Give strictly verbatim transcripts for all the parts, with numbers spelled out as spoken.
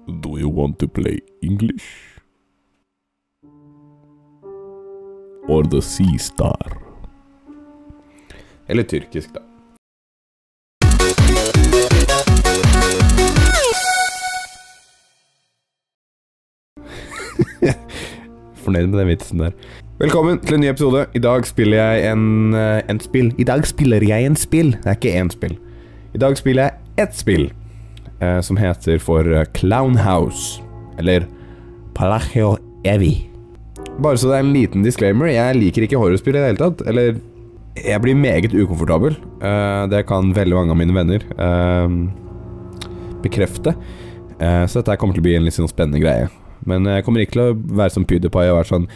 Do you want to play English? Or the Sea Star? Eller tyrkisk da. Fornøyd med den vitsen der. Velkommen til en ny episode. I dag spiller jeg en, en spill. I dag spiller jeg en spill. Det er ikke en spill. I dag spiller jeg et spill eh, som heter for Clown House. Eller Palagio Evi. Bare så det er en liten disclaimer. Jeg liker ikke horrorspill i det hele tatt. Eller jeg blir meget ukomfortabel. Eh, det kan veldig mange av mine venner eh, bekrefte. Eh, så dette kommer til å bli en litt sånn spennende greie. Men jeg kommer ikke til å være som PewDiePie og være sånn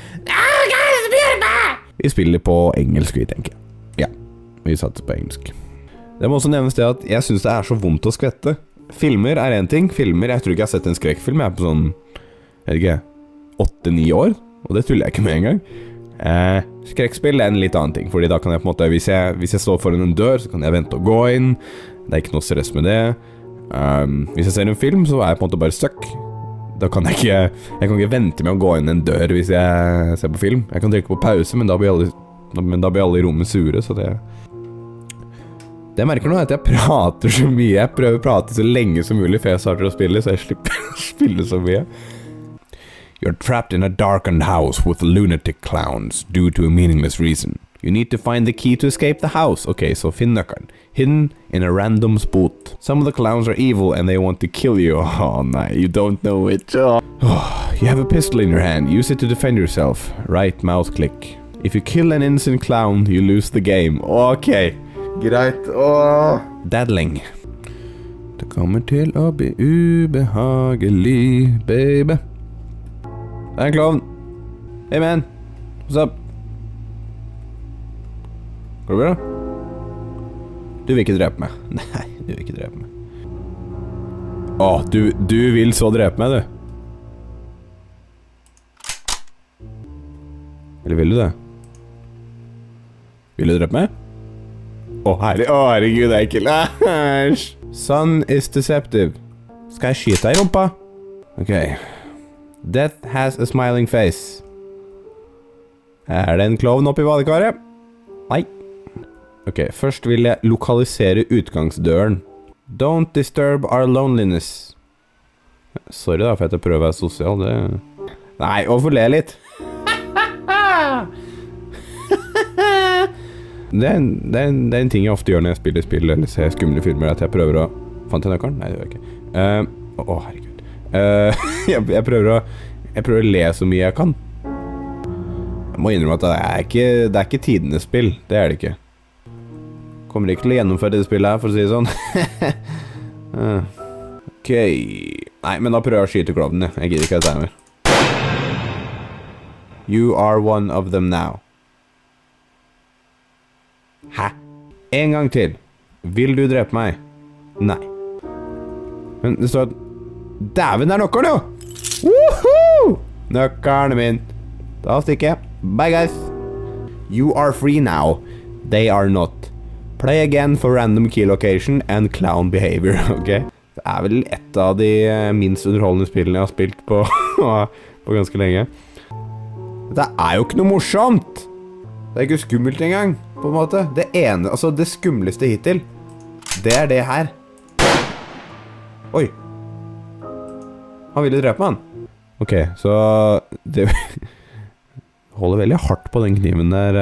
Vi spiller på engelsk, vi tenker. Ja, vi satser på engelsk. Det må også nevnes det at jeg synes det er så vondt å skvette. Filmer er en ting. Filmer, jeg tror ikke jeg har sett en skrekkfilm. Jeg er på sånn, jeg vet ikke, åtte ni år. Og det tuller jeg ikke med en gang. Eh, skrekkspill er en litt annen ting. Fordi da kan jeg på en måte, hvis jeg, hvis jeg står foran en dør, så kan jeg vente og gå inn. Det er ikke noe stress med det. Um, hvis jeg ser en film, så er jeg på en måte bare stuck. Da kan jeg ikke, jeg kan ikke vente med å gå inn en dør hvis jeg ser på film. Jeg kan trykke på pause, men da blir alle, men da blir alle i rommet sure, så det... Det jeg merker nå er at jeg prater så mye. Jeg prøver å prate så lenge som mulig før jeg starter å spille, så jeg slipper å spille så mye. You're trapped in a darkened house with lunatic clowns due to a meaningless reason. You need to find the key to escape the house. Okay, so finn nøkkelen. Hidden in a random spot. Some of the clowns are evil and they want to kill you. Oh, no, you don't know it. Oh. Oh, you have a pistol in your hand. Use it to defend yourself. Right mouse click. If you kill an innocent clown, you lose the game. Okay, greit. Oh. Daddling. Det kommer til å bli ubehagelig, baby. Det er en klovn. Hey man, what's up? Går det bra? Du vil ikke drepe meg. Nei, du vil ikke drepe meg. Åh, du, du vil så drepe meg, du. Eller vil du det? Vil du drepe meg? Åh, herre, åh, herregud, det er ikke. Sun is deceptive. Skal jeg skyte deg i rumpa? Ok. Death has a smiling face. Er det en klovn oppi badekaret? Nei. Ok, først vil jeg lokalisere utgangsdøren. Don't disturb our loneliness. Sorry da, for at jeg prøver å være sosial, det... Nei, hvorfor le litt? det, er en, det, er en, det er en ting jeg ofte gjør når jeg spiller spill eller ser skumle filmer, at jeg prøver å... Fant jeg nøkkelen? Nei, det gjør jeg ikke. Uh, Åh, herregud. Uh, jeg, jeg, prøver å, jeg prøver å le så mye jeg kan. Jeg må innrømme at det er ikke, det er ikke tidenes spill. Det er det ikke. Kommer ikke til å gjennomføre det spillet her, for å si det sånn. Ok. Nei, men da prøver jeg å skyte klovnen, jeg. Jeg gidder ikke at det er mer. You are one of them now. Hæ? En gang til. Vil du drepe meg? Nei. Men det står at... Dæven, det er nøkkelen, jo! Woohoo! Nøkkelen min. Da stikker jeg. Bye, guys. You are free now. They are not. Play again for random key location and clown behavior, ok? Det er vel et av de minst underholdende spillene jeg har spilt på, på ganske lenge. Dette er jo ikke noe morsomt! Det er ikke skummelt engang, på en måte. Det ene, altså det skumleste hittil, det er det her. Oi! Han ville drepe han. Ok, så det holder veldig hardt på den kniven der,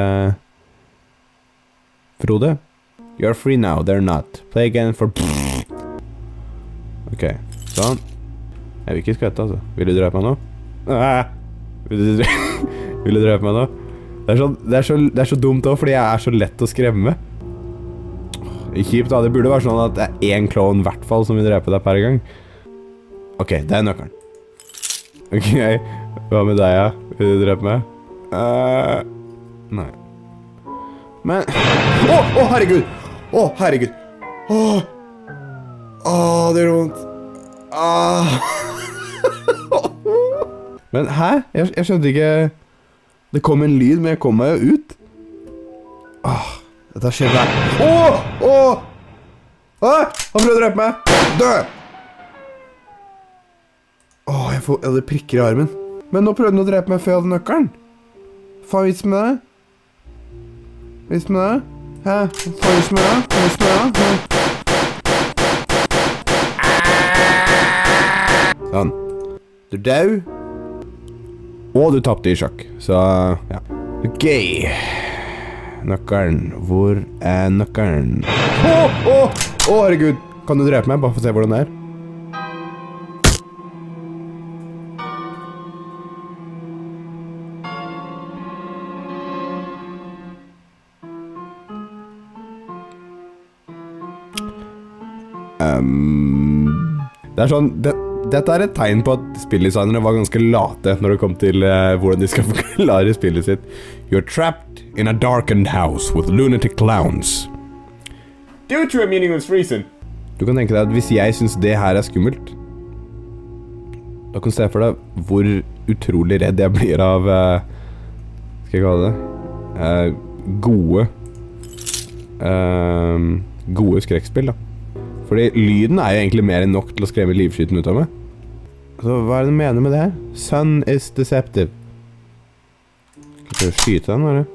Frode. You're free now, they're not. Play again for... Ok, sånn. Jeg vil ikke skvette, altså. Vil du drepe meg nå? Ah! Vil du drepe, vil du drepe meg nå? Det er, så, det, er så, det er så dumt også, fordi jeg er så lett å skremme. Kjipt da, det burde være sånn at det er en klovn i hvert fall som vil drepe deg per gang. Ok, det er nøkkelen. Ok, hva med deg, ja? Vil du drepe meg? Uh, nei. Men... Åh, oh, oh, herregud! Åh, oh, herregud! Åh! Oh. Åh, oh, det er vondt! Ah. Men hæ? Jeg, jeg skjønte ikke... Det kom en lyd, men jeg kom meg jo ut. Åh, dette skjedde her. Åh! Åh! Åh! Han prøvde å drepe meg! Dø! Åh, jeg får alle prikker i armen. Men nå prøvde han å drepe meg før jeg hadde nøkkelen. Faen, vits med det? Vits med det? Hæ? Faen, vits med det? Vits med det? Sånn. Du er død. Og du tappte i sjakk. Så, ja. Ok. Nøkkelen. Hvor er nøkkelen? Åh, åh, åh, herregud. Kan du drepe meg? Bare for å se hvordan det er. Um, det er sånn det, Dette er et tegn på at spilldesignerne var ganske late når det kom til uh, hvordan de skal forklare spillet sitt. You're trapped in a darkened house with lunatic clowns. Due to a meaningless reason. Du kan tenke deg at hvis jeg synes det her er skummelt, da kan du se for deg hvor utrolig redd jeg blir av uh, skal jeg kalle det uh, gode uh, gode skrekkspill da. Fordi lyden er jo egentlig mer enn nok til å skremme livskyten ut av meg. Så hva er det du mener med det her? Sun is deceptive. Skal jeg skyte den, eller?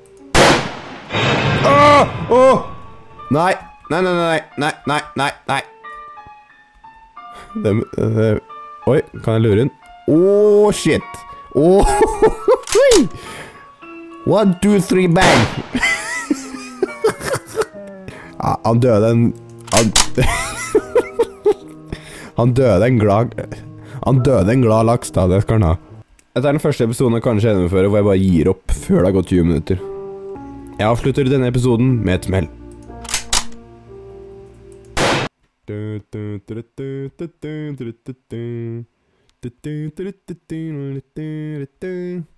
Åh! Åh! Nei! Nei, nei, nei, nei, nei, nei, nei. Det, det, oi, kan jeg lure inn? Åh, shit! Åh! One, two, three, bang! Ja, han døde en... Han, han døde en glad Han døde en glad laks da, det skal han ha. Dette er den første episoden jeg kanskje gjennomfører hvor jeg bare gir opp før det har gått tjue minutter. Jeg avslutter denne episoden med et smell.